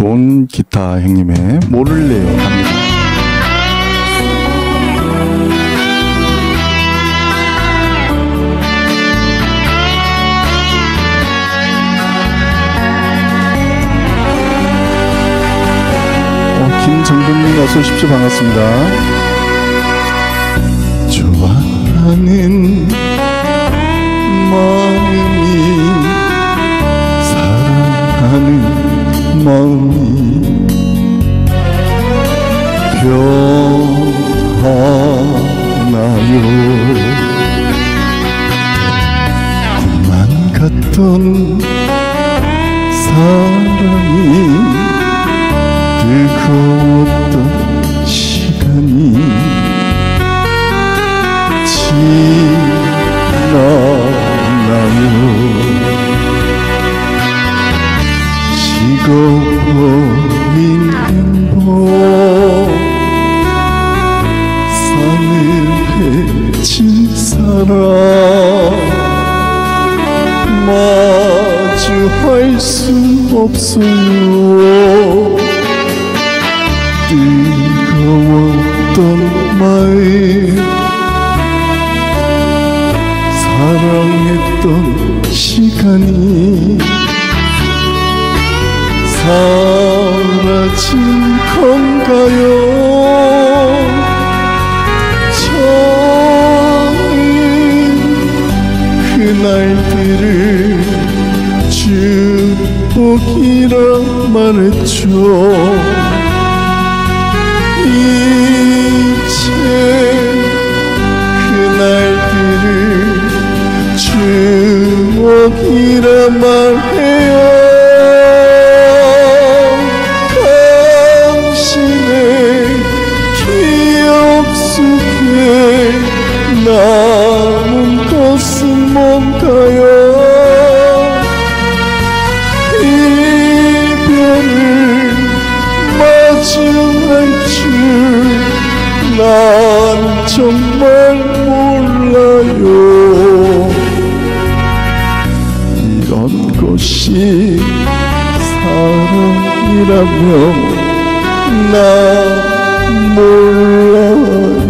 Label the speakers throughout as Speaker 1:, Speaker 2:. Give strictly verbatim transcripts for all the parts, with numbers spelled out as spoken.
Speaker 1: 좋은 기타 형님의 모를래요 합니다. 어, 김정근님 어서 오십시오. 반갑습니다. 좋아하는 마음이 사랑하는 마음이 변하나요. 꿈만 같던 사랑이 뜨거웠던 시간이 지나나요. 식어버린 행복 싸늘해진 사랑 마주할 수 없어요. 뜨거웠던 마음 사랑했던 시간이 사라진 건가요? 저는 그날들을 축복이라 말했죠. 이제 그날들을 추억이라 말해요. 당신의 기억 속에 남은 것은 뭔가요? 이별을 마주할 줄 난 정말 몰라요. 이런 것이 사랑이라면 나 몰라요.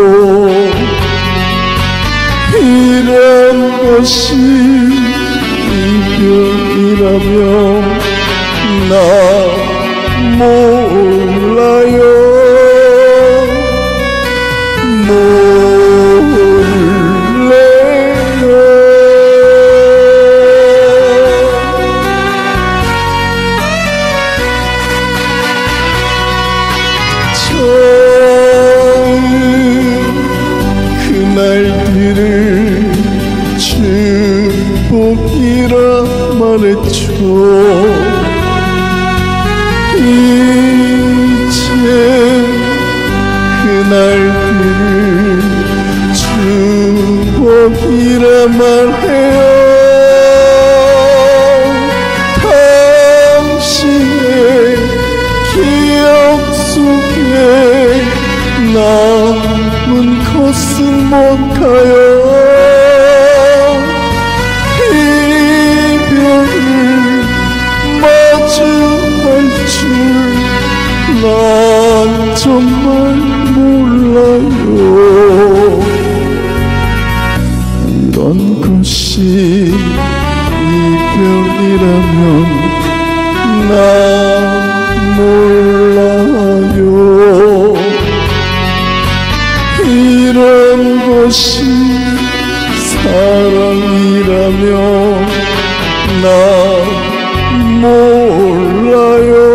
Speaker 1: 이런 것이 이별이라면 나 몰라요. 그날들을 축복이라 말했죠. 이제 그날들을 축복이라 말해요. 당신의 기억 속에 남은 것은 뭔가요? 이별을 마주할 줄 난 정말 몰라요. 이런 것이 이별이라면 난 몰라요. 이런 것이 사랑이라면 난 몰라요.